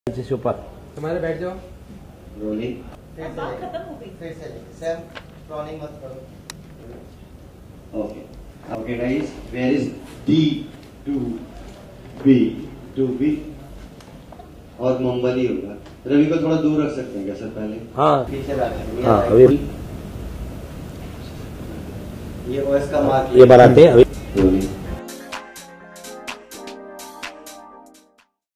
से ऊपर तुम्हारे बैठ जाओ। रोलिंग खत्म हो गई। फिर से सर क्रॉनिंग मत करो। Okay okay guys, where is the tube? Tube और मोमबत्ती होगा। रवि को थोड़ा दूर रख सकते हैं क्या सर पहले? हाँ पीछे बैठे। हाँ अभी ये ओएस का मार्क ये बनाते हैं अभी।